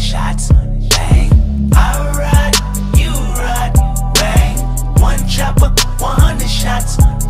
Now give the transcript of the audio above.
shots, bang. I ride, you ride, bang. One chopper, 100 shots.